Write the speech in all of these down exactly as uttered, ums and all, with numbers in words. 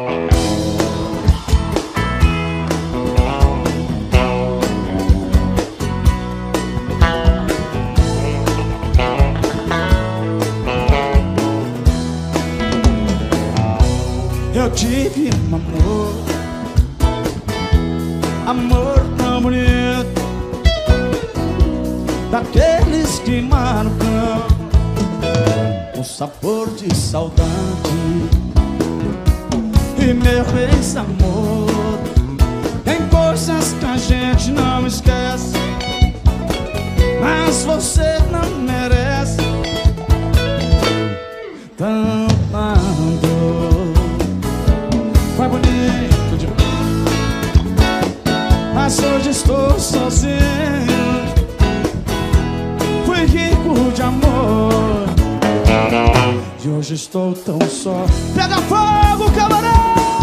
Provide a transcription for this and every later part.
Eu tive um amor, amor tão bonito, daqueles que marcam um sabor de saudade. E meu ex-amor, tem coisas que a gente não esquece, mas você não merece tanto amor. Foi bonito demais, mas hoje estou sozinho. Fui rico de amor e hoje estou tão só. Pega fogo, camarão!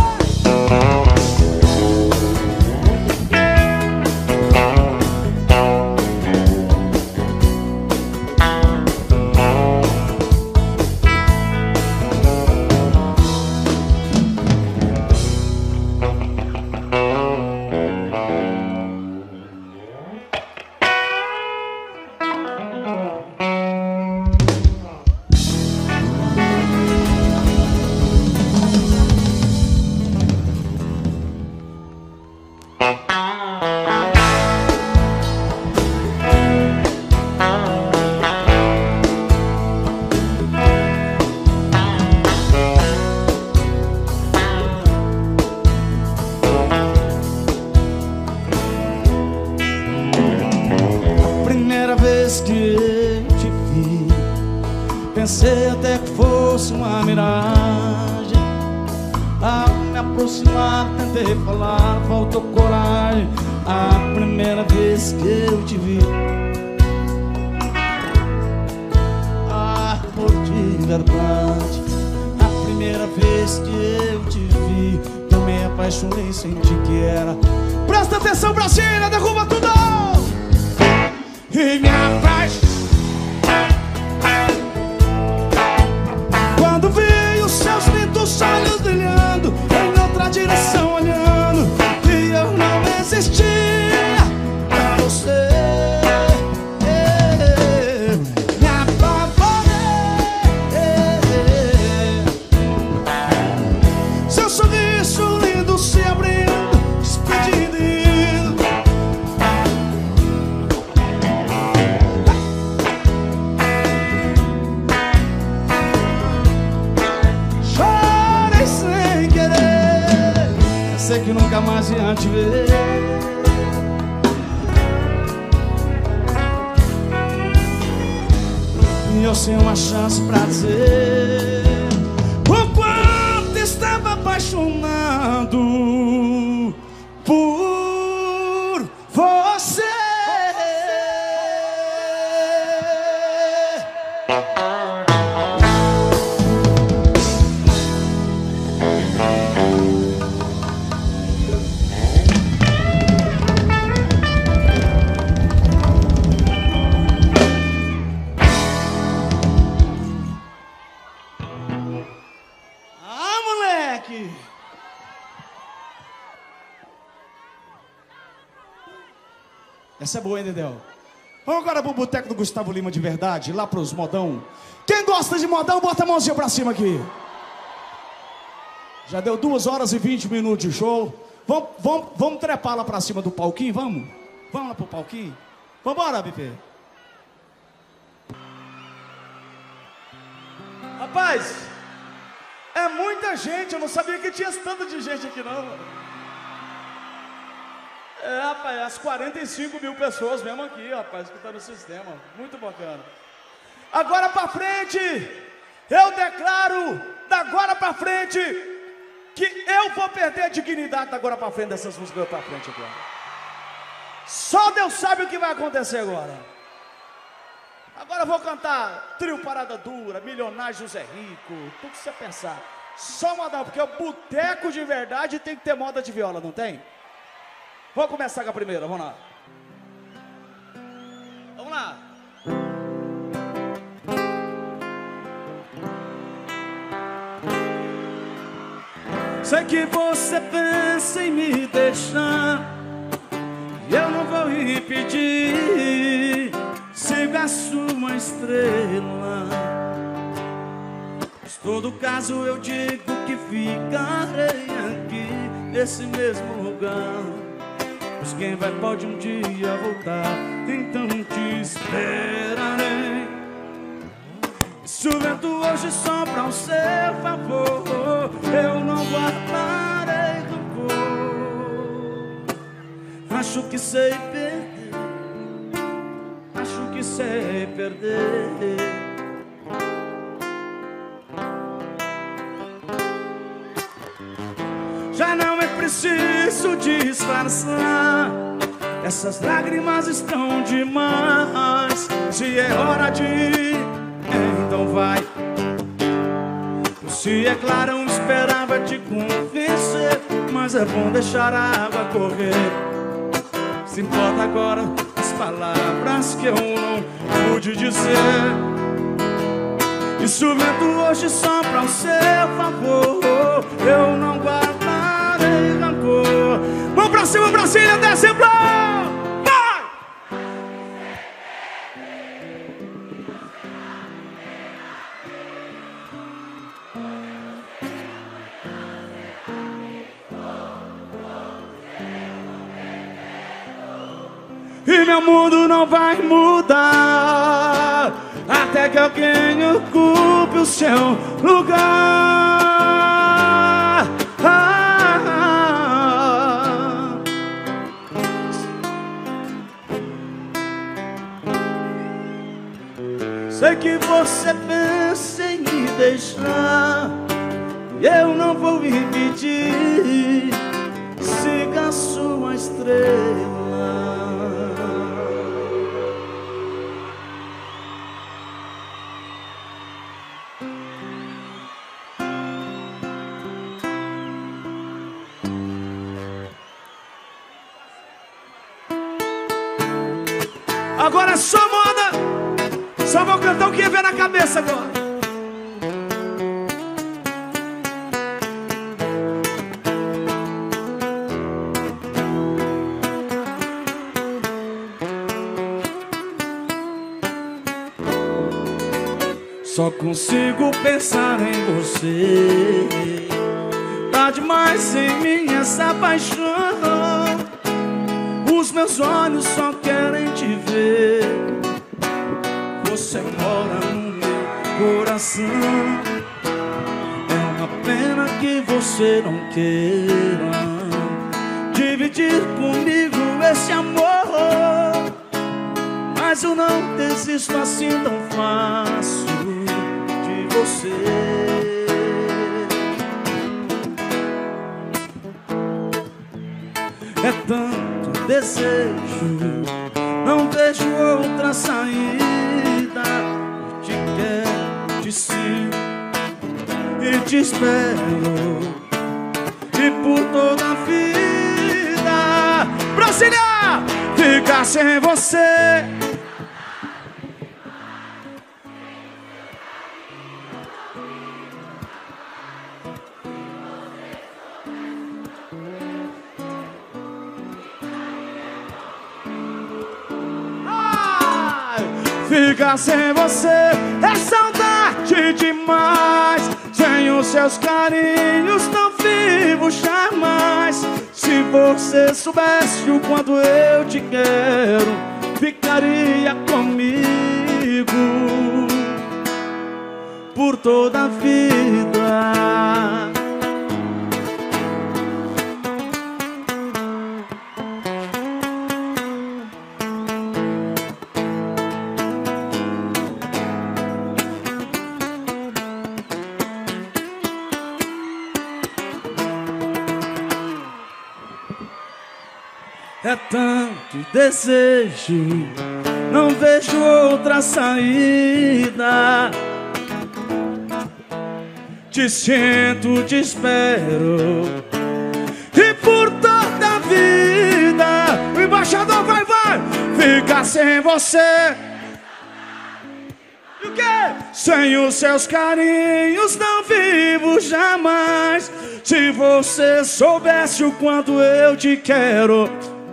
Que eu te vi, pensei até que fosse uma miragem. Ao me aproximar, tentei falar, faltou coragem. A primeira vez que eu te vi, ah, por de verdade, a primeira vez que eu te vi, eu me apaixonei, senti que era. Presta atenção, Brasília, derruba tudo! E me apaixonei quando vi os seus lindos olhos brilhando em outra direção olhando, e eu não existia pra você. Me apavorei, seu sorriso lindo se abrindo, despedindo e indo. Sei que nunca mais ia te ver, e eu sem uma chance pra dizer o quanto estava apaixonado por você. Essa é boa, hein, Dedéu? Vamos agora pro boteco do Gustavo Lima de verdade, lá pros modão. Quem gosta de modão, bota a mãozinha pra cima aqui. Já deu duas horas e vinte minutos de show. Vamos, vamos, vamos trepar lá pra cima do palquinho, vamos? Vamos lá pro palquinho? Vambora, Bipê. Rapaz, é muita gente, eu não sabia que tinha tanto de gente aqui não, mano. É, rapaz, as quarenta e cinco mil pessoas mesmo aqui, rapaz, que tá no sistema. Muito bacana. Agora pra frente, eu declaro, da agora pra frente, que eu vou perder a dignidade da agora pra frente dessas músicas pra frente agora. Só Deus sabe o que vai acontecer agora. Agora eu vou cantar Trio Parada Dura, Milionário José Rico, tudo que você pensar. Só modão, porque o boteco de verdade tem que ter moda de viola, não tem? Vamos começar com a primeira, vamos lá. Vamos lá. Sei que você pensa em me deixar, e eu não vou impedir. Siga a sua estrela. Em todo caso eu digo que ficarei aqui nesse mesmo lugar, pois quem vai pode um dia voltar. Então te esperarei. Se o vento hoje sopra ao seu favor, eu não guardarei rancor. Acho que sei perder, acho que sei perder. Já não é preciso disfarçar, essas lágrimas estão demais. Se é hora de ir, então vai. Se é claro, eu esperava te convencer, mas é bom deixar a água correr. Se importa agora as palavras que eu não pude dizer. E se o vento hoje sopra ao seu favor, eu não guardarei rancor. Vamos pra cima, Brasília, desce pra... E meu mundo não vai mudar até que alguém ocupe o seu lugar. Ah, ah, ah. Sei que você pensa em me deixar, e eu não vou impedir. Siga a sua estrela. Agora é só moda, só vou cantar o que vier na cabeça agora. Só consigo pensar em você, tá demais em mim essa paixão. Os meus olhos só querem te ver, você mora no meu coração. É uma pena que você não queira dividir comigo esse amor, mas eu não desisto assim tão fácil de você. É tanto desejo, não vejo outra saída. Te quero, te sinto e te espero, e por toda a vida, Brasília, ficar sem você. Ficar sem você é saudade demais. Sem os seus carinhos não vivo jamais. Se você soubesse o quanto eu te quero, ficaria comigo por toda a vida. É tanto desejo, não vejo outra saída. Te sinto, te espero, e por toda a vida. O embaixador vai, vai, ficar sem você. E o quê? Sem os seus carinhos não vivo jamais. Se você soubesse o quanto eu te quero.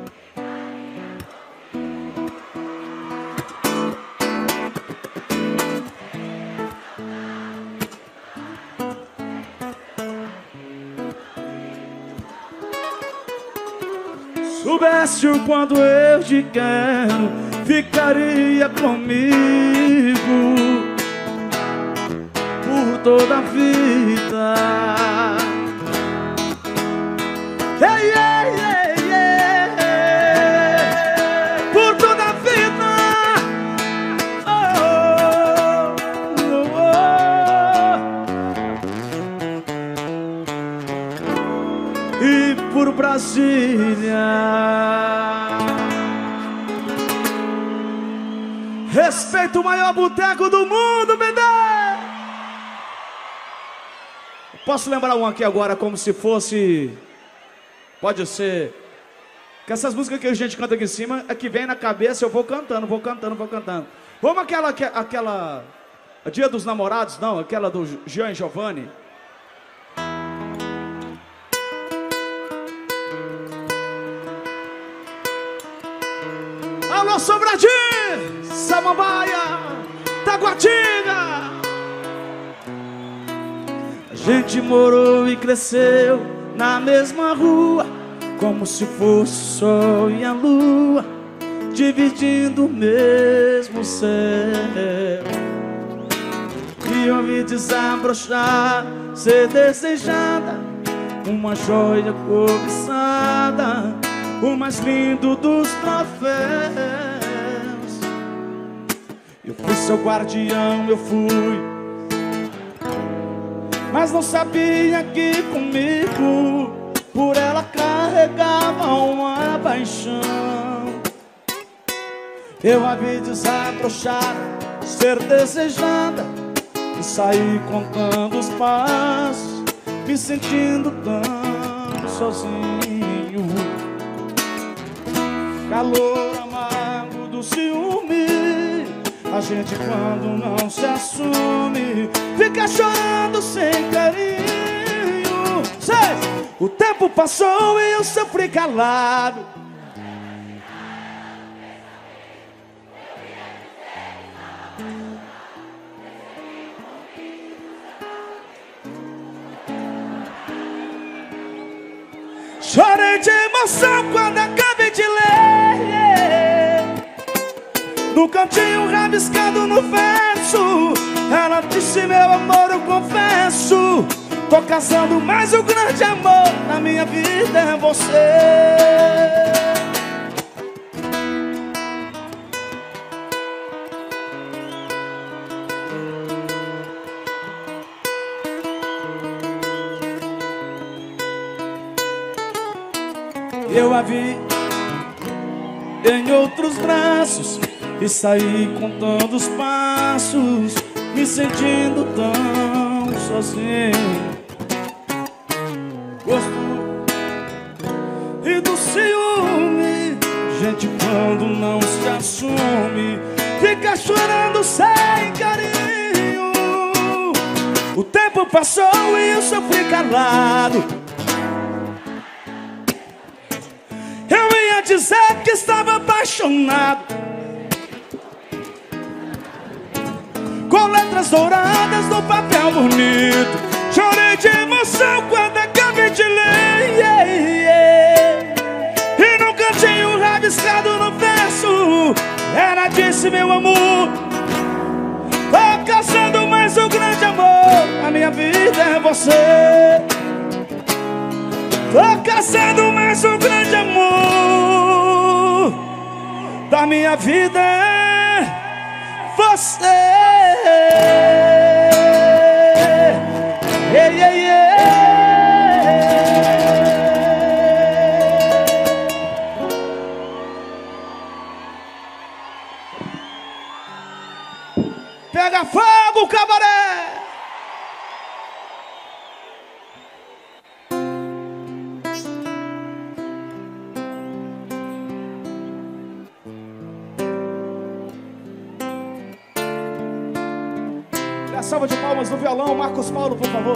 Soubesse o quanto eu te quero, ficaria comigo por toda a vida. Yeah, yeah, yeah, yeah. Por toda a vida. Oh, oh, oh. E por Brasília. Respeita o maior boteco do mundo, bebê! Posso lembrar um aqui agora como se fosse... Pode ser... Que essas músicas que a gente canta aqui em cima é que vem na cabeça, eu vou cantando, vou cantando, vou cantando. Vamos aquela... aquela Dia dos Namorados, não, aquela do Jean e Giovanni. Alô, Sobradinho, Samambaia, Taguatinga. A gente morou e cresceu na mesma rua, como se fosse o sol e a lua, dividindo o mesmo céu. E eu me desabrochar, ser desejada, uma joia cobiçada, o mais lindo dos troféus. Eu fui seu guardião, eu fui, mas não sabia que comigo por ela carregava uma paixão. Eu a vi desabrochar, ser desejada, e saí contando os passos, me sentindo tão sozinho. Calor amargo do ciúme, a gente quando não se assume fica chorando sem carinho. Seis. O tempo passou e eu sofri calado. Chorei de emoção quando acabei de ler, no cantinho rabiscado no verso, ela disse: meu amor, eu confesso, tô casando, mas o grande amor na minha vida é você. Eu a vi em outros braços e saí contando os passos, me sentindo tão sozinho. Gosto e do ciúme, gente quando não se assume fica chorando sem carinho. O tempo passou e eu sofri calado. Eu ia dizer que estava apaixonado, com letras douradas no papel bonito. Chorei de emoção quando acabei de ler, yeah, yeah. E no cantinho rabiscado no verso, ela disse: meu amor, tô casando, mas o grande amor na minha vida é você. Tô casando, mas o grande amor da minha vida é você. Yeah, yeah, yeah. Pega fogo, cabaré! A salva de palmas no violão, Marcos Paulo, por favor.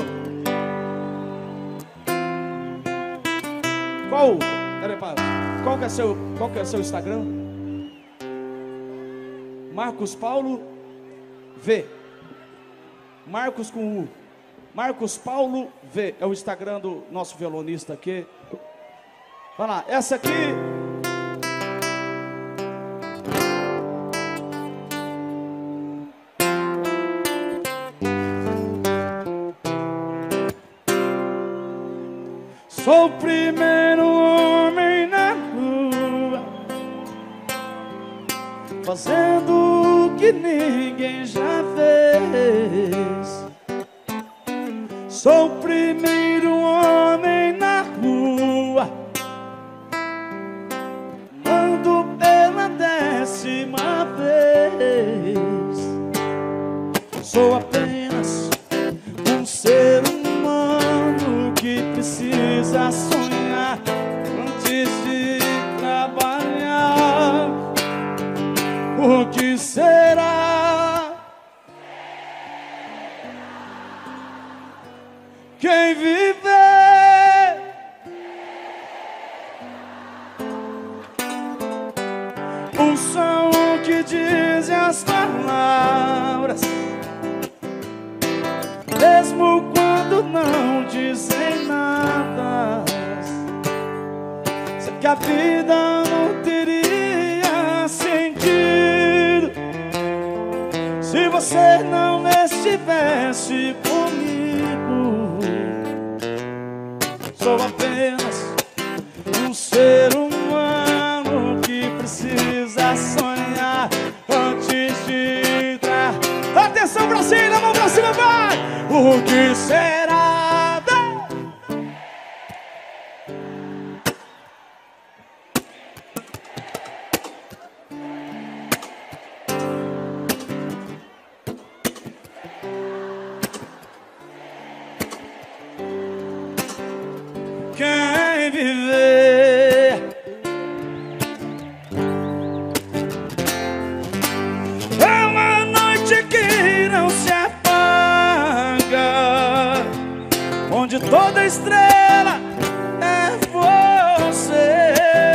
Qual? Peraí, para. Qual que é seu, qual que é seu Instagram? Marcos Paulo V. Marcos com U. Marcos Paulo V. É o Instagram do nosso violonista aqui. Vai lá, essa aqui. Sou o primeiro homem na rua, fazendo o que ninguém já fez. Sou o primeiro homem na rua, ando pela décima vez. Sou apenas um ser humano que precisa sonhar antes de trabalhar. O que será? Quem viver ouça o que dizem as palavras, mesmo quando não dizem nada. Sei que a vida não teria sentido se você não estivesse comigo. Sou apenas um ser humano que precisa sonhar antes de entrar. Atenção, Brasília, mão pra cima, vai! O que será? Quem viver é uma noite que não se apaga, onde toda estrela é você.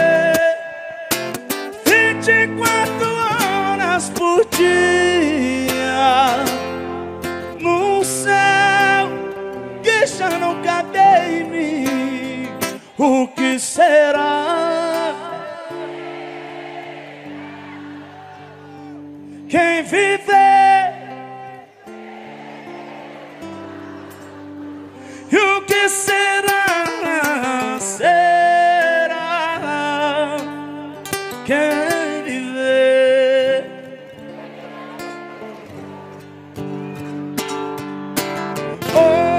Vinte e quatro horas por dia, num céu que já não cabe em mim. O que será? Quem viver? E o que será? Será? Quem viver? Oh,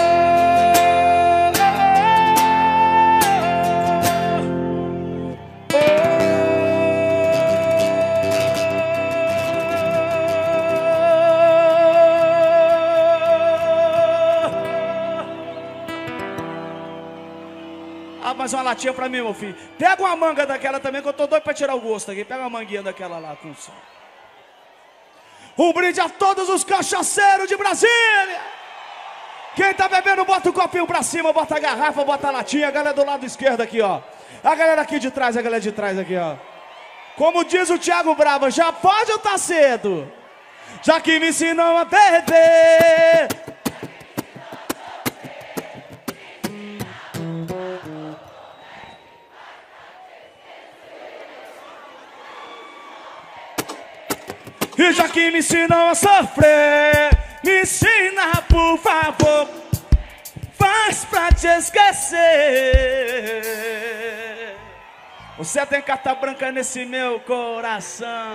mais uma latinha pra mim, meu filho. Pega uma manga daquela também, que eu tô doido pra tirar o gosto aqui. Pega uma manguinha daquela lá com som. Um brinde a todos os cachaceiros de Brasília. Quem tá bebendo, bota o copinho pra cima, bota a garrafa, bota a latinha. A galera do lado esquerdo aqui, ó. A galera aqui de trás, a galera de trás aqui, ó. Como diz o Thiago Brava, já pode ou tá cedo? Já que me ensinou a beber. E já que me ensinam a sofrer, me ensina, por favor, faz pra te esquecer. Você tem carta branca nesse meu coração.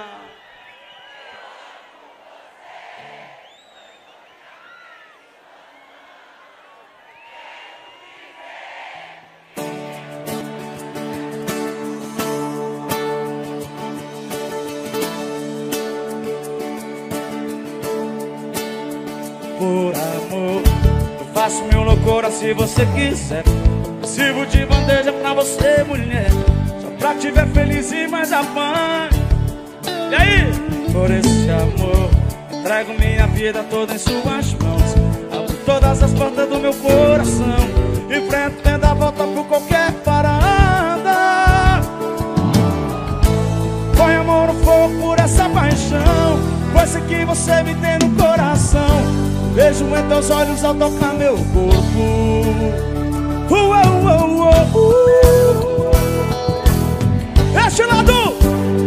Por amor, eu faço mil loucuras se você quiser. Sirvo de bandeja pra você, mulher, só pra te ver feliz e mais avante. E aí? Por esse amor, Entrego minha vida toda em suas mãos. Abro todas as portas do meu coração. Enfrento tendo a volta por qualquer parada. Põe amor no fogo por essa paixão. Coisa que você me tem no coração. Vejo em teus olhos ao tocar meu corpo. Uh, uh, uh, uh, uh. Este lado.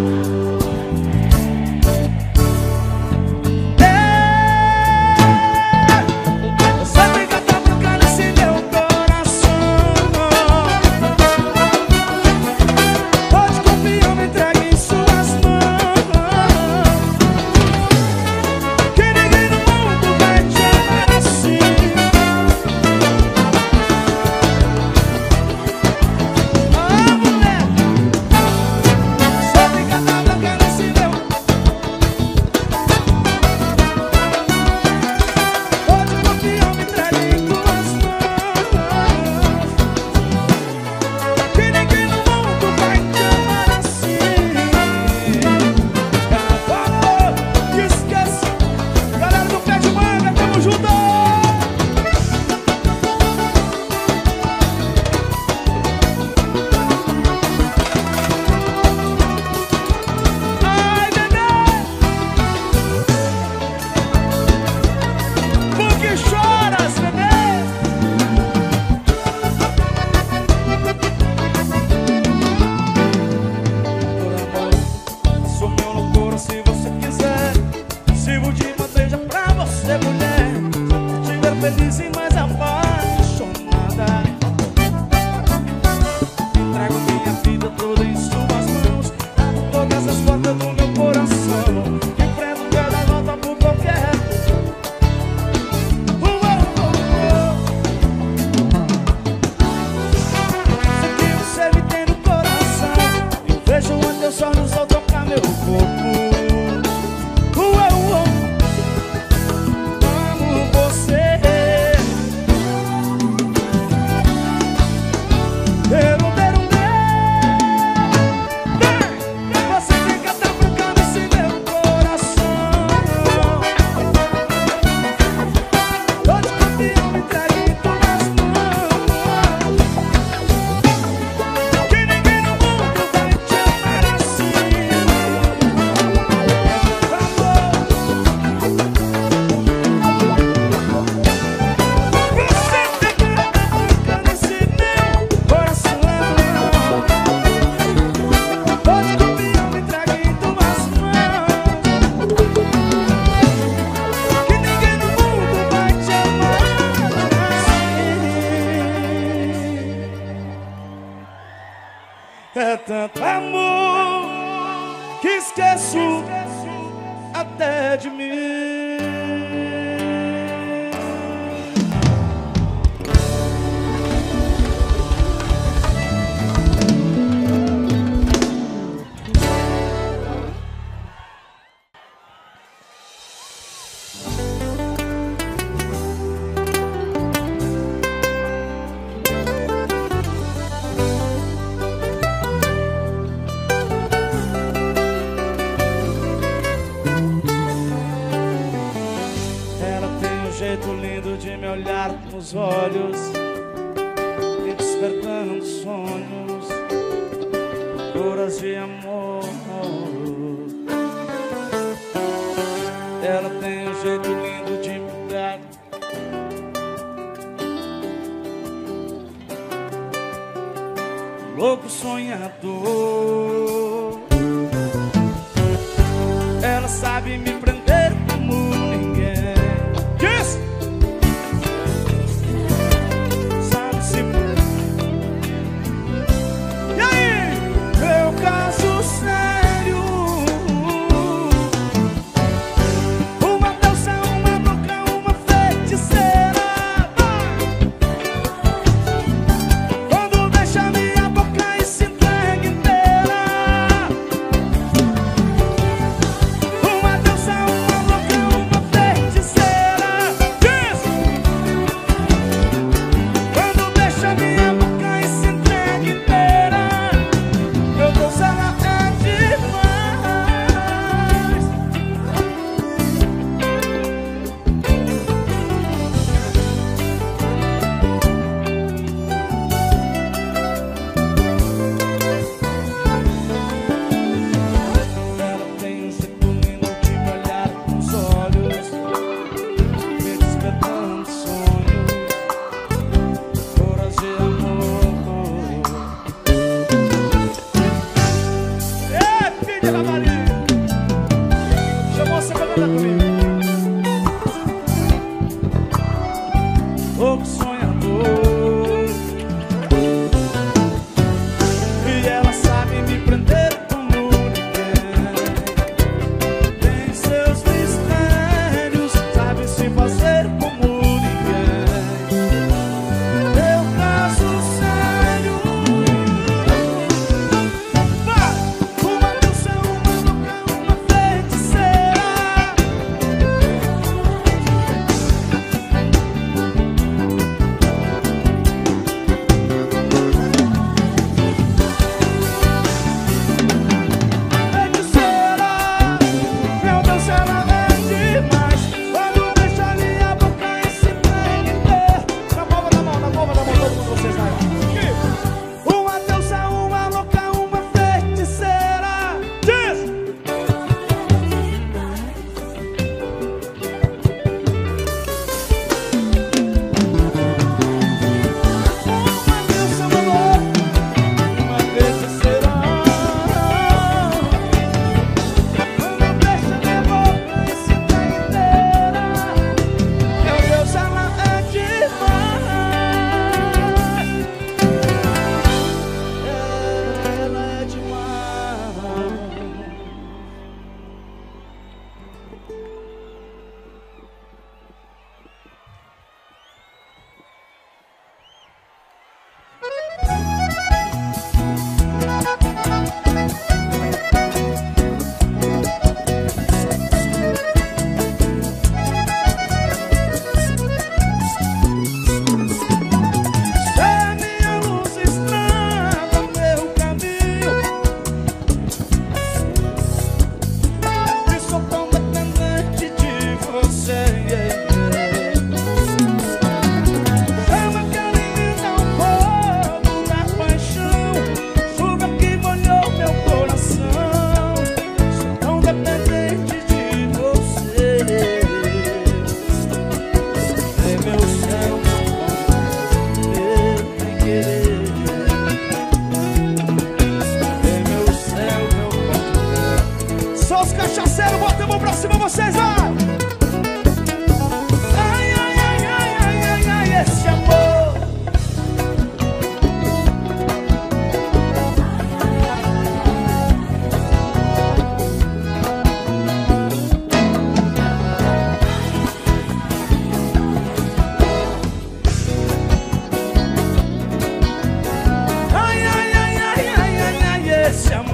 É tanto amor que esqueço até de mim. Jeito lindo de me olhar nos olhos e despertando sonhos, curas de amor. Ela tem um jeito lindo de me olhar, louco sonhador. Ela sabe me prender como ninguém. Yes! Sabe se... E aí? Meu caso sério. Uma dança, uma boca, uma feiticeira. Quando deixa minha boca e se entrega inteira. Uma dança.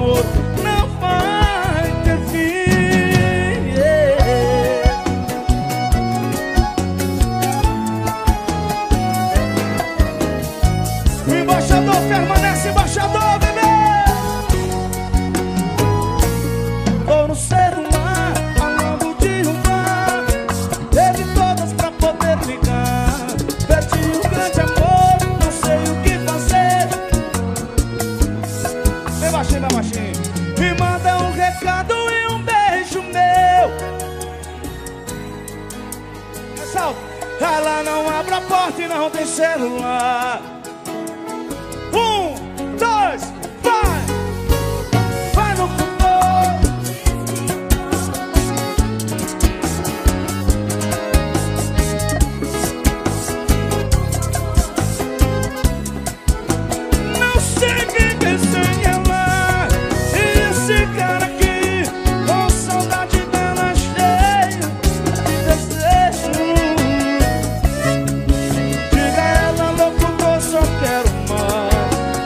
amor não vai ter fim. Yeah. O embaixador permanece embaixador, bebê. Tô no celular, falando de um bar. Teve todas pra poder ligar. Perdi um grande amor, não sei o que fazer. Bem baixinho, bem baixinho. Me manda um recado e um beijo meu. Salve. Ela não abre a porta e não tem celular. Um, dois, vai! Vai no futuro. Não sei viver sem ela. E esse cara aqui, com saudade dela cheio de desejo. Diga a ela, locutor, só quero mais.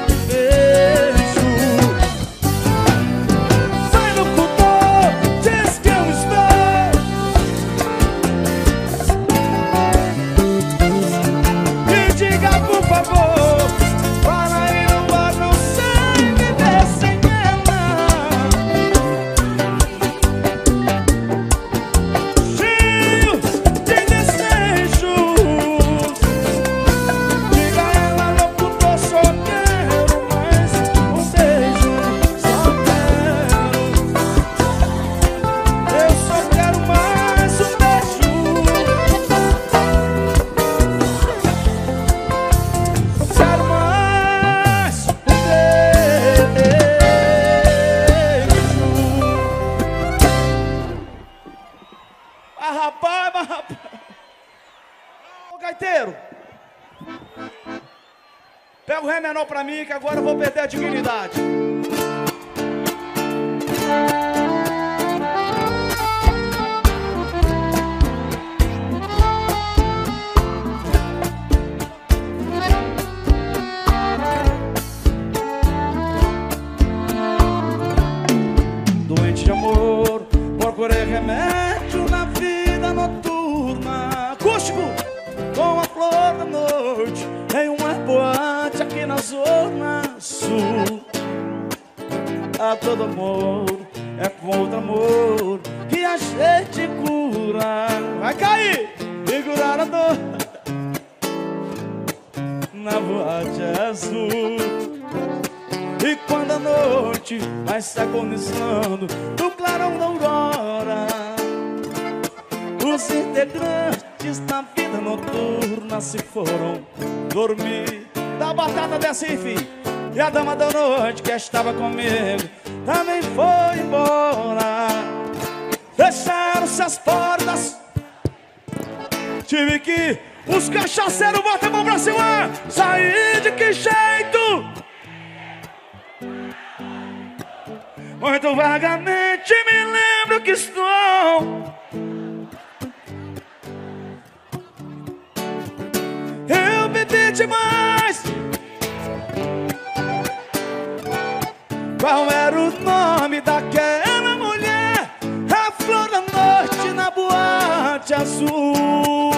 Pega o ré menor pra mim, que agora eu vou perder a dignidade. Doente de amor, procurei remédio na vida noturna. Acústico, com a flor da noite, em uma boate aqui na zona sul. A todo amor é com outro amor que a gente cura. Vai cair e curar a dor na boate azul. E quando a noite vai se agonizando no clarão da aurora, os integrantes da vida noturna se foram dormir. Da batata dessa, enfim. E a dama da noite que estava comigo também foi embora. Fecharam-se as portas. Tive que os cachaceiros botam a mão pra cima. Saí de que jeito? Muito vagamente me lembro que estou. Eu bebi demais. Qual era o nome daquela mulher? A flor da noite na boate azul.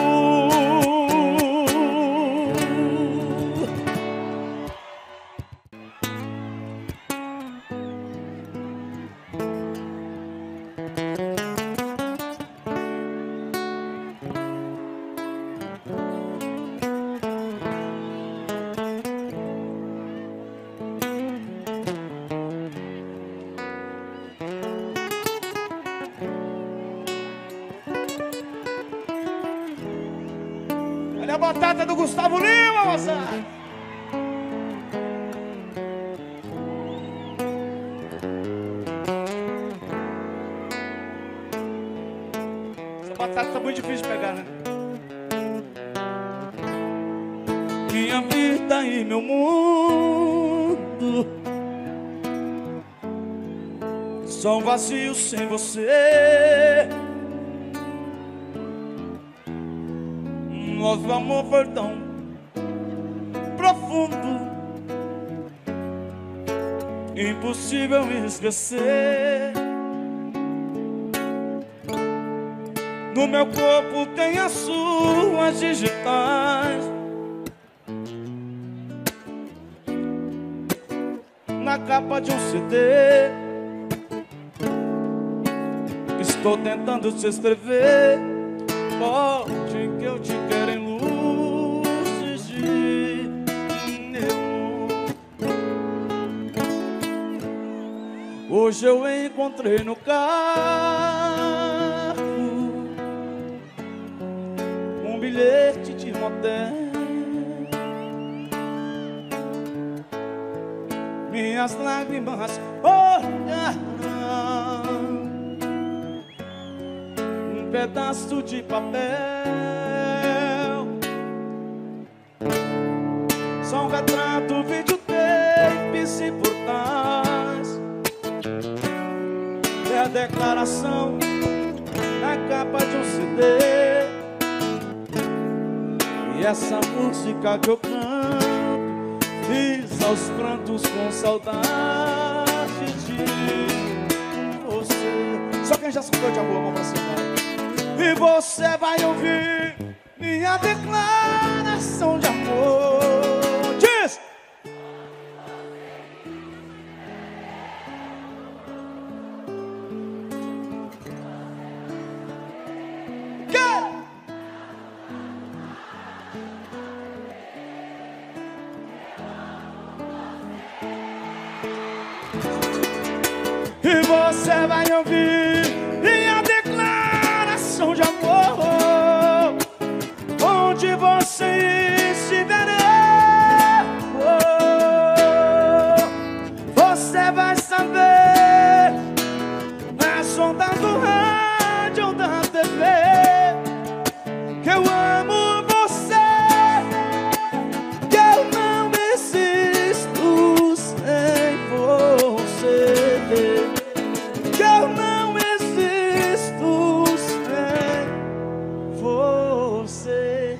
Olha a batata do Gustavo Lima, moçada. Essa batata tá muito difícil de pegar, né? Minha vida e meu mundo são vazios sem você. Nosso amor foi tão profundo impossível esquecer. No meu corpo tem as suas digitais, na capa de um C D. Estou tentando te escrever, pode que eu te quero em luzes de neon. Hoje eu encontrei no carro um bilhete de motel. Minhas lágrimas olharam um pedaço de papel, só um retrato, videotape e portais, é a declaração na capa de um C D. E essa música que eu canto, fiz aos prantos com saudade de você. Só quem já sofreu de amor, mão pra cima. E você vai ouvir minha declaração de amor. Diz! E você vai ouvir minha declaração de amor, onde você estiver, você vai saber, nas ondas do rádio ou da T V, que eu amo você, que eu não existo sem você. Que eu não existo sem você.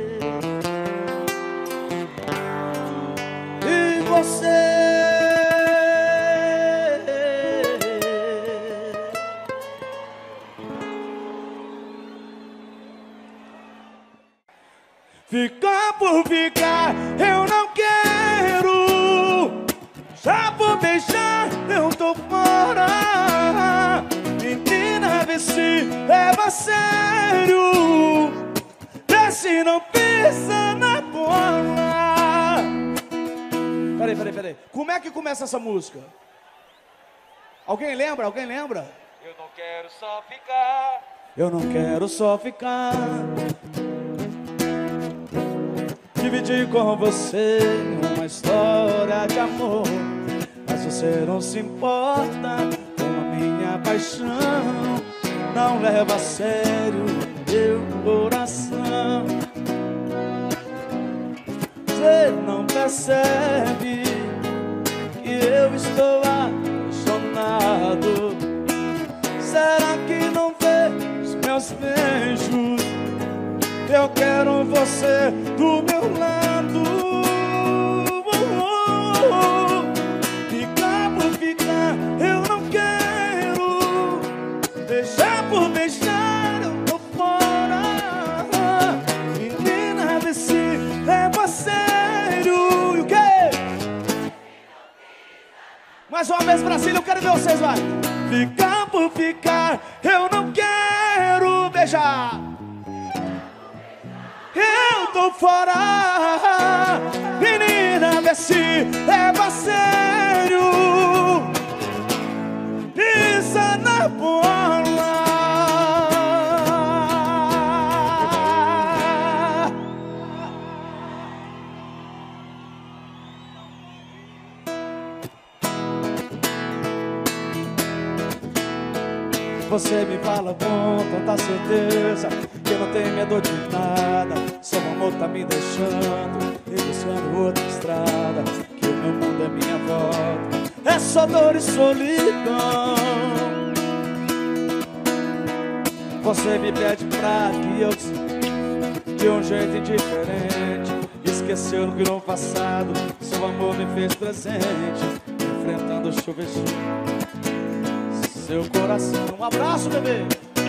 E você ficar por ficar, eu não quero. Já por beijar, eu tô fora. Menina, vê se leva a sério, vê se não pisa na bola. Peraí, peraí, peraí. Como é que começa essa música? Alguém lembra? Alguém lembra? Eu não quero só ficar. Eu não quero só ficar, dividir com você uma história de amor, mas você não se importa com a minha paixão. Não leva a sério meu coração. Você não percebe que eu estou apaixonado. Será que não vê os meus beijos? Eu quero você do meu lado. Ficar por ficar, eu não quero. Beijar por beijar, eu tô fora. Menina, vê se leva a sério. E o quê? Mais uma vez, Brasília, eu quero ver vocês, vai. Ficar por ficar, eu não quero beijar. Eu tô fora. Menina, vê se leva a sério. Pisa na bola. Você me fala com tanta certeza que não tem medo de nada. Seu amor tá me deixando e buscando outra estrada, que o meu mundo é minha volta, é só dor e solidão. Você me pede pra que eu de um jeito indiferente. Esqueceu que no passado seu amor me fez presente, me enfrentando o chuveiro. Seu coração, um abraço, bebê.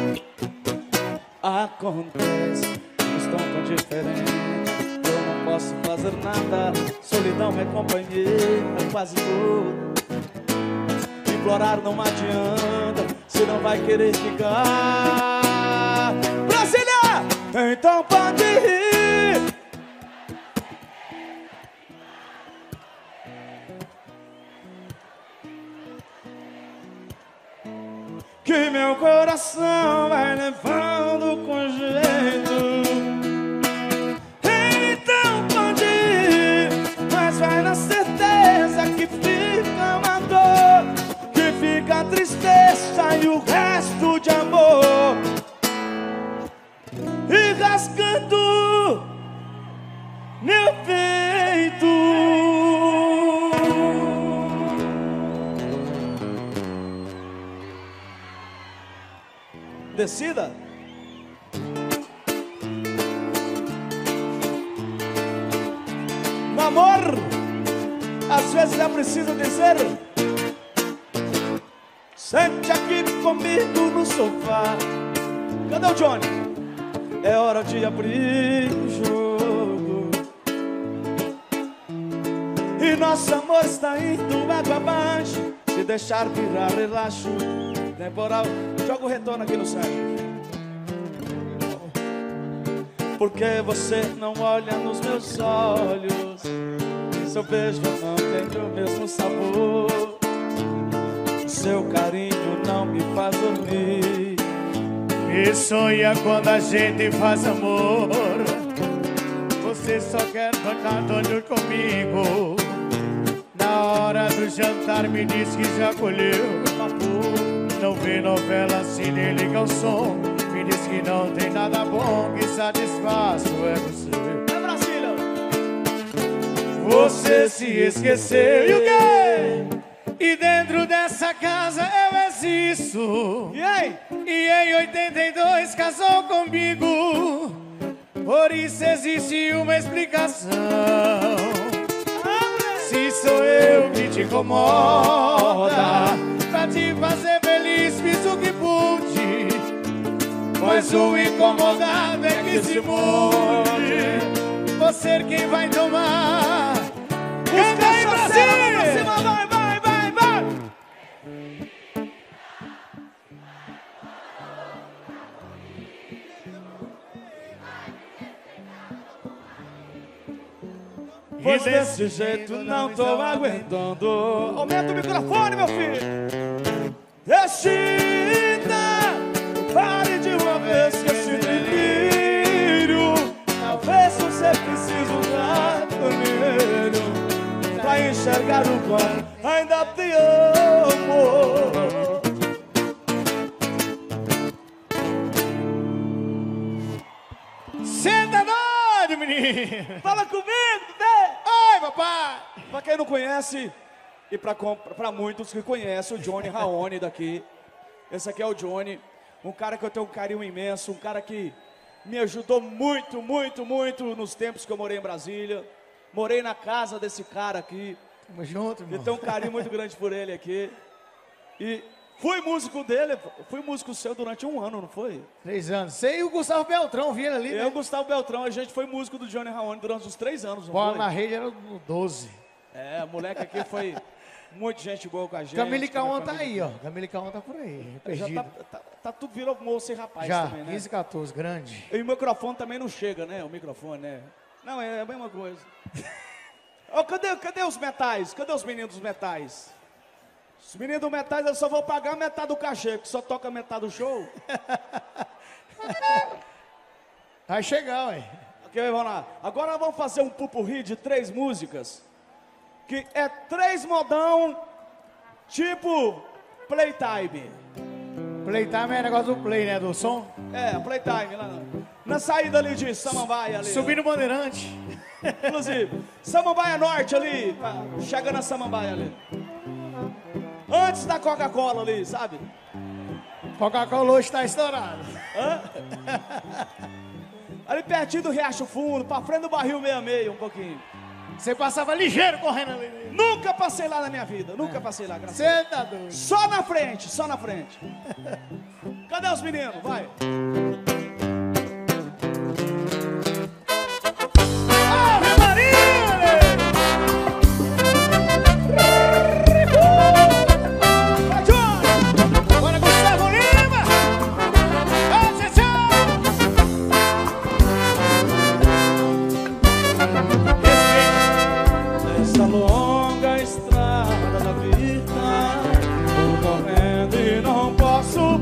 Acontece, estão tão diferentes. Eu não posso fazer nada. Solidão é companheira, quase tudo. Implorar não adianta, se não vai querer ficar. Brasília! Então pode ir. Que meu coração vai levando com jeito. Então pode ir, mas vai na certeza que fica uma dor, que fica a tristeza e o resto de amor. E rasgando meu peito. Decida. No amor, às vezes é preciso dizer: sente aqui comigo no sofá. Cadê o Johnny? É hora de abrir o jogo. E nosso amor está indo água abaixo. Se deixar virar relaxo temporal. Joga o retorno aqui no site. Porque você não olha nos meus olhos, seu beijo não tem o mesmo sabor, seu carinho não me faz dormir. E sonha quando a gente faz amor. Você só quer ficar doido comigo. Na hora do jantar me diz que já colheu. Não vê novela se nem liga o som. Me diz que não tem nada bom que satisfaça é você. É Brasília. Você se esqueceu e o quê? E dentro dessa casa eu existo. E aí? E em oitenta e dois casou comigo. Por isso existe uma explicação. Se sou eu que te incomoda, pra te fazer feliz fiz o que pude, pois o incomodado é que se mude. Você quem vai tomar. Canta aí, Brasil! Vai, vai, vai, vai! Pois desse jeito não tô aguentando. Aumenta o microfone, meu filho. Decida, pare de uma vez que esse delírio. Talvez você precise usar dinheiro pra enxergar o quanto ainda te amo. Senta doido, menino! Fala comigo, né? Oi, papai! Pra quem não conhece, e pra, pra muitos que conhecem, o Johnny Raoni daqui. Esse aqui é o Johnny, um cara que eu tenho um carinho imenso, um cara que me ajudou muito, muito, muito nos tempos que eu morei em Brasília. Morei na casa desse cara aqui. Tamo junto, irmão. Eu tenho um carinho muito grande por ele aqui. E fui músico dele, fui músico seu durante um ano, não foi? Três anos. Você e o Gustavo Beltrão viram ali, Eu e né? o Gustavo Beltrão, a gente foi músico do Johnny Raoni durante uns três anos, não Bola foi? na rede era no doze. É, o moleque aqui foi muita gente boa com a gente. Camila e com a Caon tá família. aí, ó. Camila e Caon tá por aí, Já perdido. tá, tá, tá tudo virou moço e rapaz Já, também, né? quinze, quatorze, grande. E o microfone também não chega, né? O microfone, né? Não, é a mesma coisa. Ó, cadê, cadê os metais? Cadê os meninos dos metais? Os meninos dos metais eu só vou pagar metade do cachê, porque só toca metade do show. Vai chegar, ué. Ok, vamos lá. Agora nós vamos fazer um pupurri de três músicas, que é três modão, tipo Playtime. Playtime é negócio do play, né? Do som. É, Playtime, lá na, na saída ali de Samambaia ali. Subindo o Bandeirante. Inclusive, Samambaia Norte ali, pá, chega na Samambaia ali. Antes da Coca-Cola ali, sabe? Coca-Cola hoje tá estourado. Hã? Ali pertinho do Riacho Fundo, pra frente do Barril sessenta e seis um pouquinho. Você passava ligeiro correndo ali. Nunca passei lá na minha vida, nunca passei lá, graças a Você tá doido. Deus. Só na frente, só na frente. Cadê os meninos? Vai. Ave Maria! Bora, Gustavo Lima! Vai, tchau! Nessa longa estrada da vida, tô correndo e não posso.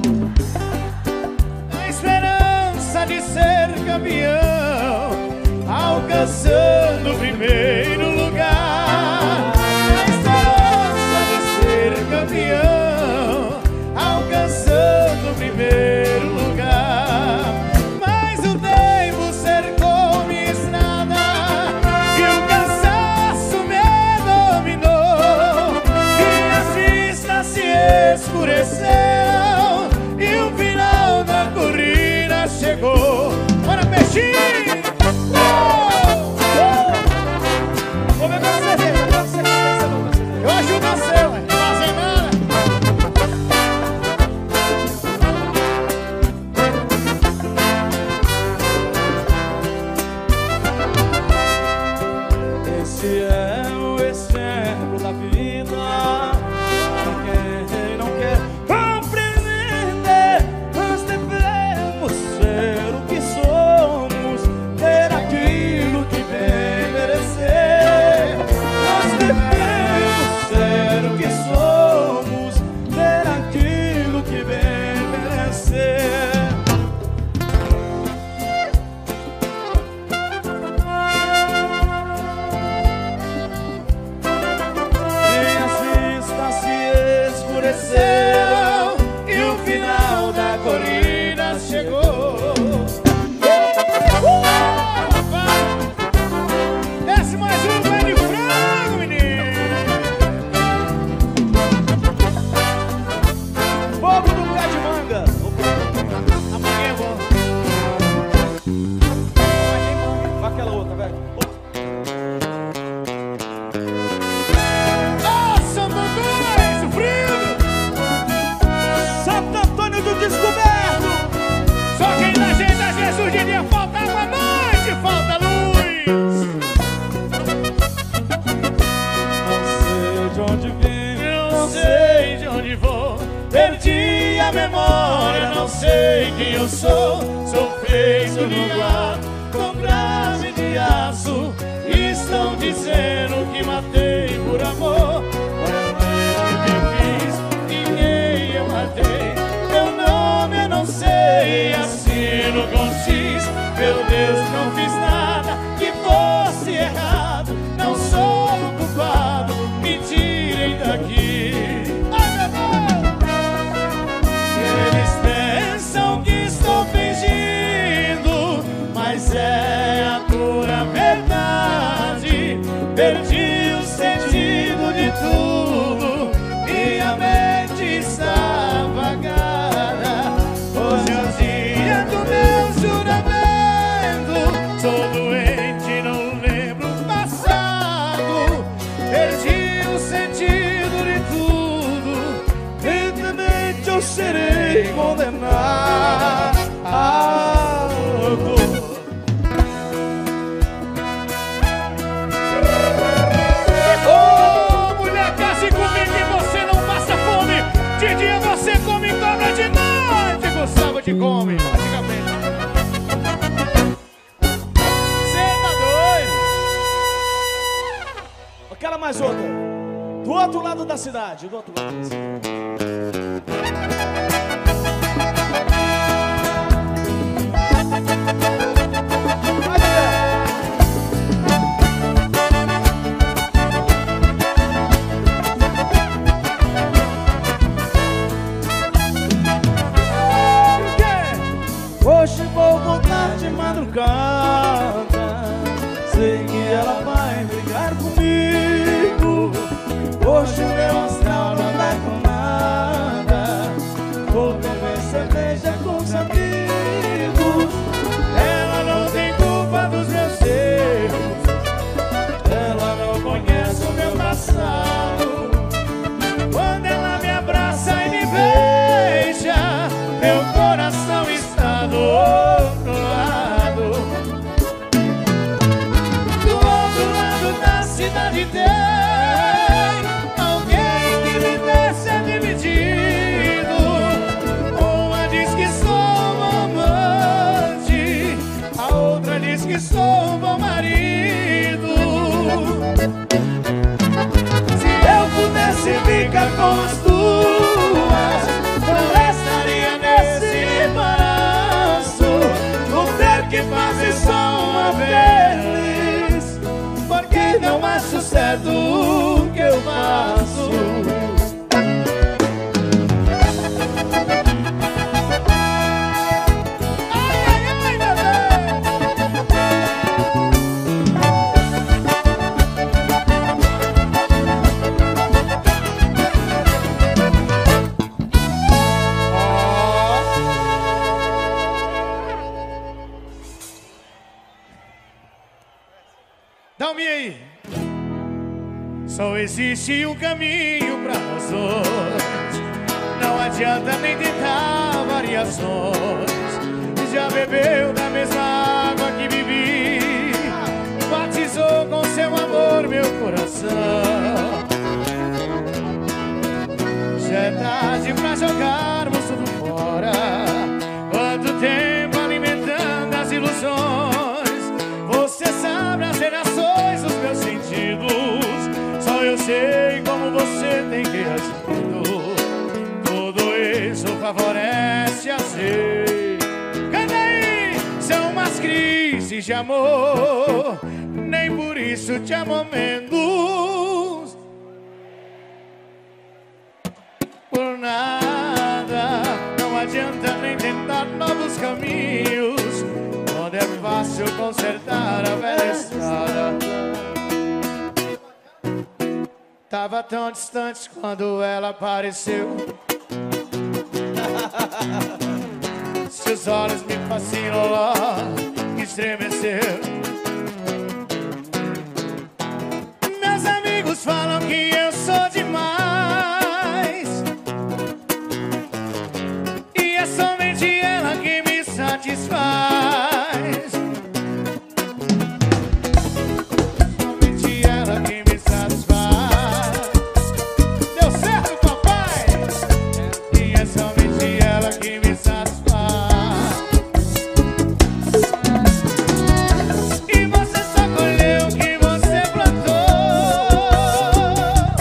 A esperança de ser campeão, alcançando o primeiro lugar. A esperança de ser campeão, alcançando o primeiro lugar. Mas o tempo cercou minha estrada e o cansaço me dominou. Minhas vistas se escureceram e o final da corrida chegou. Bora, peixinho! Vou beber uma cerveja, vou beber uma cerveja, vou beber uma cerveja. Eu ajudo você, ué. Não fazer nada. Esse é o exemplo da vida. Quem não quer compreender, nós devemos ser o que somos, ter aquilo que bem merecer. Nós devemos ser o que somos, ter aquilo que bem merecer. Minhas vistas se escureceram E o final da corrida chegou. Desce mais um pé de frango, menino. fogo do pé de manga. Amanhã eu vou. Vai aquela outra, velho. Ô, Santo Antônio, sofrido. Santo Antônio do Descoberto. Só quem dá jeito a Jesus de dia falta água, noite falta luz. Não sei de onde vim, Eu não sei de onde vou, perdi a memória, não sei quem eu sou. Sou feito de ar, com grave de aço. Estão dizendo que matei por amor. O que eu fiz, ninguém eu matei. Meu nome eu não sei, assino com X. Meu Deus, não fiz nada que fosse errado. Não sou o culpado, me tirem daqui. Ai, meu Deus! Eles pensam que estou fingindo, mas é a pura verdade. Perdi o sentido de tudo, minha mente está vagada. Hoje é o dia do meu juramento. Sou doente, não lembro o passado. Perdi o sentido de tudo, Lentamente eu serei condenado. Ô, mulher, case comigo e você não passa fome. De dia você come cobra, de noite Gustavo te come. Praticamente. Você tá doido? Aquela mais outra. Do outro lado da cidade. Do outro lado da cidade. Vai, mulher. Hoje vou voltar de madrugada. Sei que ela vai brigar comigo. Hoje o meu astral não dá com nada. Vou beber cerveja com os amigos. Ela não tem culpa dos meus erros. Ela as duas, não restaria nesse embaraço o ter que fazer só uma vez, porque não acho certo o que eu faço. Dá-me aí. Só existe um caminho pra nós dois, não adianta nem tentar variações. Já bebeu da mesma água que bebi, batizou com seu amor meu coração. Já é tarde pra jogarmos tudo fora. Quanto tempo alimentando as ilusões. Você sabe as gerações dos meus sentidos, só eu sei como você tem reagido. Tudo isso favorece a ser. Canta aí! São umas crises de amor, nem por isso te amo menos. Por nada, não adianta nem tentar novos caminhos, quando é fácil consertar a velha estrada. Tava tão distante quando ela apareceu. Seus olhos me fascinam logo, estremeceu. Meus amigos falam que eu sou demais, e é somente ela que me satisfaz. Somente ela que me satisfaz. Deu certo, papai? E é somente ela que me satisfaz. E você só colheu o que você plantou.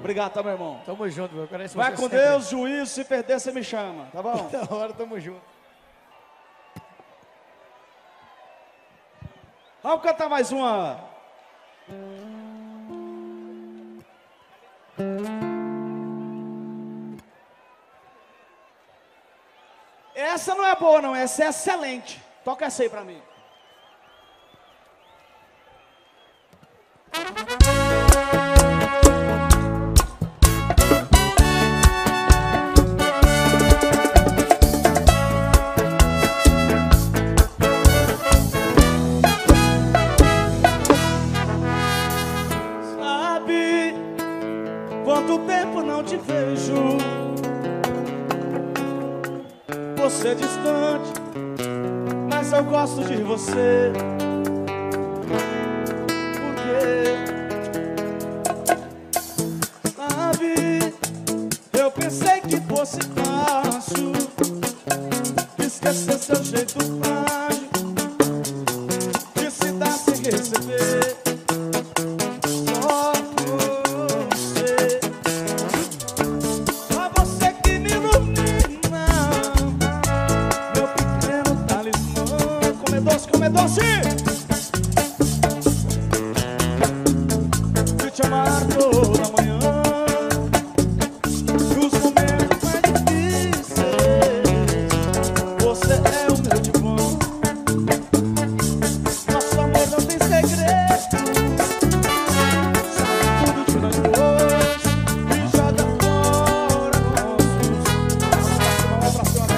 Obrigado, tá, meu irmão? Tamo junto, meu. Parece Vai você com sempre. Deus, juízo, se perder, você me chama, tá bom? Da hora, tamo junto. Vamos cantar mais uma. Essa não é boa, não. Essa é excelente. Toca essa aí pra mim. Sabe quanto tempo não te vejo? Você é distante, mas eu gosto de você. Porque, sabe, eu pensei que fosse fácil esquecer seu jeito frágil de se dar sem receber. Só você, só você que me ilumina, meu pequeno talismã. Come doce, come doce. De te amar toda manhã, nos momentos mais difíceis, você é o meu divã. Nosso amor não tem segredo, sabe tudo de nós dois e joga fora nossos. Vamos pra cima,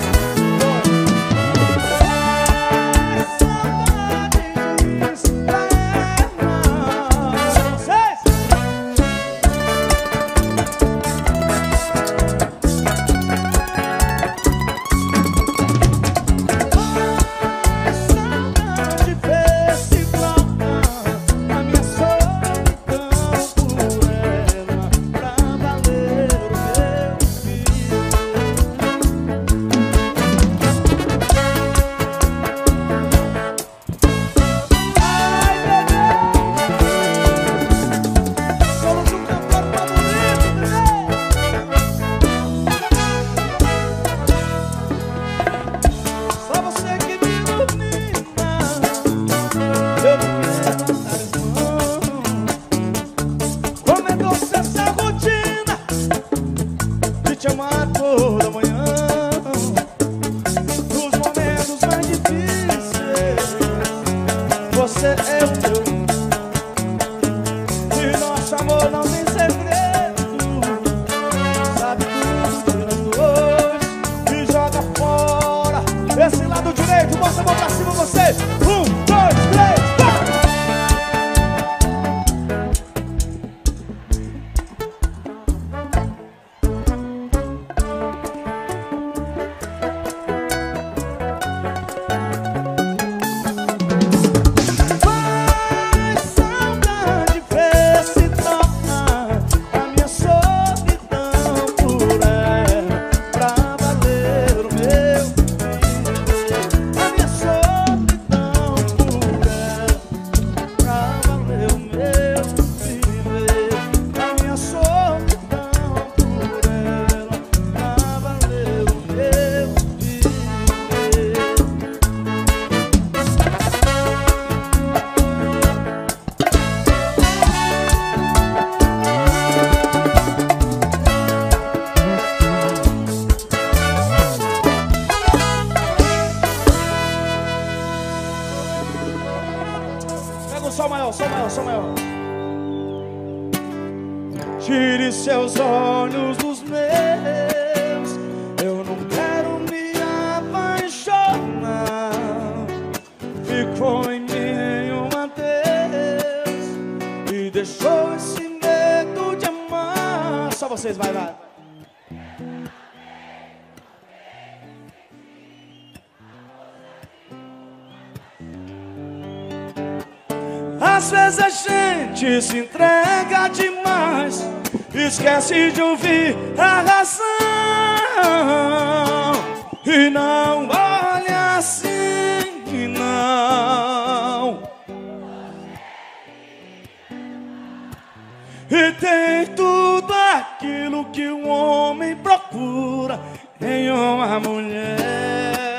esse lado direito, bota a mão pra cima vocês. Um, dois, três, vai, saudade, vê se torna a minha solidão por ela, pra valer o meu. Sol maior, sol maior, sol maior. Tire seus olhos dos meus, eu não quero me apaixonar. Ficou em mim um adeus e deixou esse medo de amar. Só vocês, vai, vai. Às vezes a gente se entrega demais, esquece de ouvir a razão e não olha assim, não. E tem tudo a o que o homem procura em uma mulher.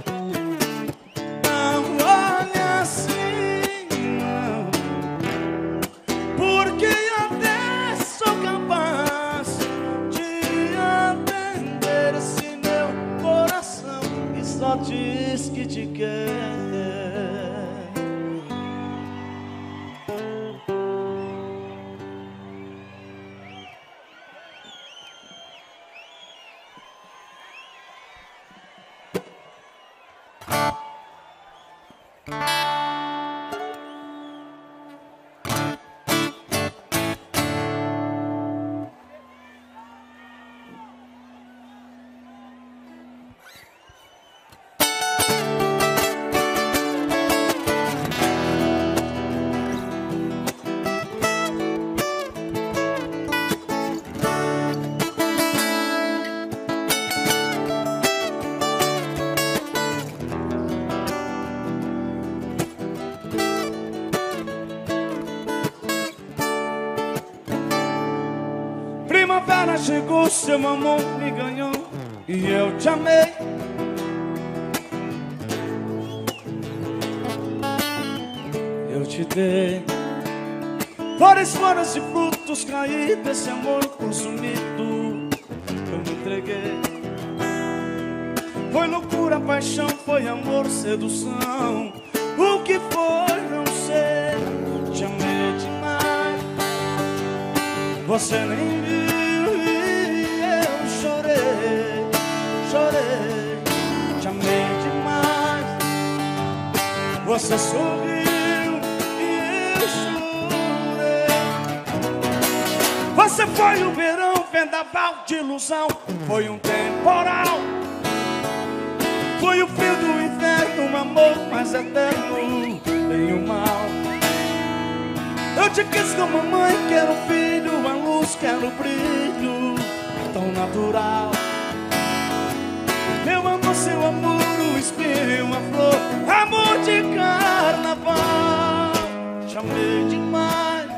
Não olhe assim, não, porque até sou capaz de atender esse meu coração que só diz que te quer. Primavera chegou, seu amor me ganhou e eu te amei. Eu te dei flores, flores e frutos caídos desse amor consumido. Eu me entreguei. Foi loucura, paixão, foi amor, sedução. O que foi, não sei. Te amei demais, você nem viu e eu chorei, chorei. Te amei demais, você sorriu e eu chorei. Você foi o verão, vendaval de ilusão. Foi um temporal, foi o frio do inferno, um amor mais eterno, bem o mal. Eu te quis como mãe, quero filho, a luz, quero brilho, tão natural. Meu amor, seu amor, o espinho, a flor, amor de carnaval. Te amei demais,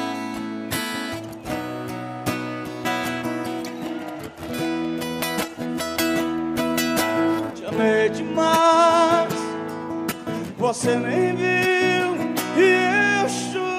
te amei demais, você nem viu e eu chorei.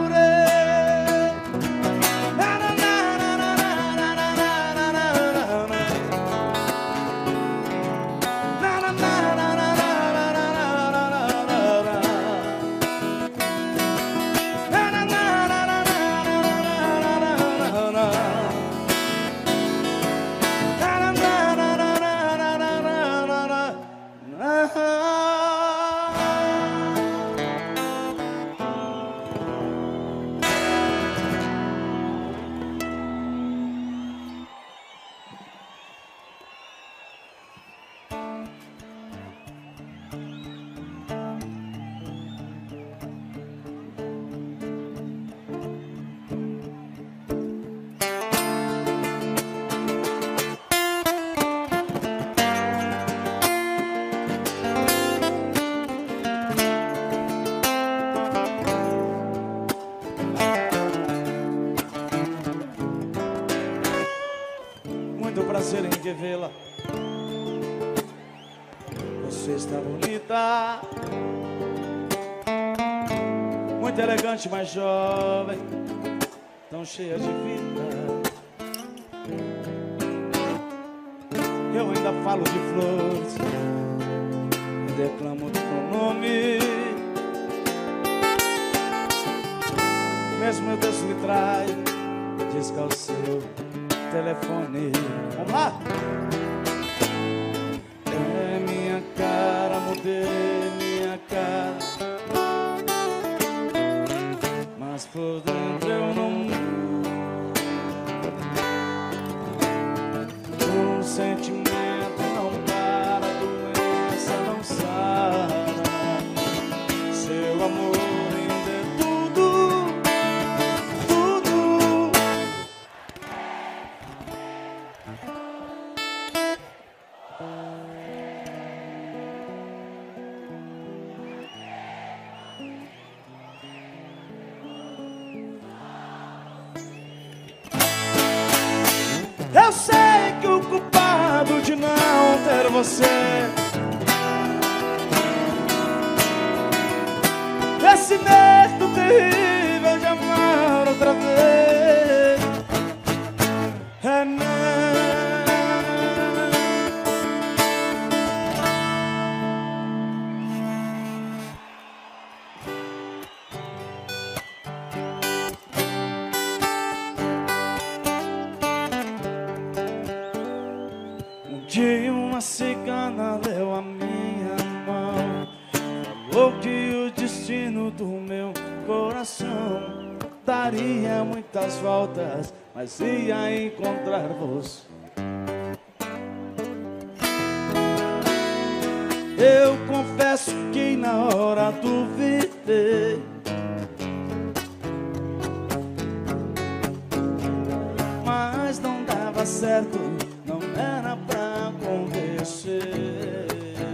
Muito prazer em revê-la. Você está bonita, muito elegante, mas jovem, tão cheia de vida. Eu ainda falo de flores, declamo teu nome. Mesmo meu Deus me trai, diz que é o seu telefone. Vamos lá? É minha cara, mudei minha cara, mas por dentro eu não mudo. O sentimento não para, a doença não sara. Seu amor ainda é tudo, tudo. você. Esse medo terrível de amar outra vez é não. Um dia uma cigana leu a minha mão, falou que o destino do meu coração daria muitas voltas, mas ia encontrar você. Eu confesso que na hora duvidei, mas não dava certo, não era pra acontecer.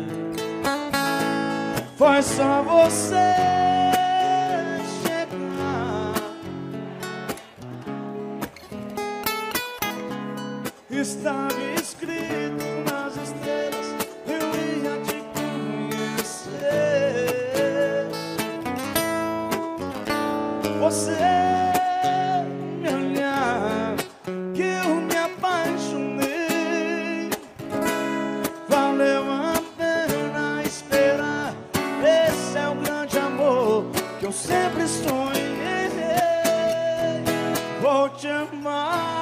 Foi só você chegar, estava escrito nas estrelas, eu ia te conhecer. Você me olhar, que eu me apaixonei. Valeu a pena esperar, esse é o grande amor que eu sempre sonhei. Vou te amar.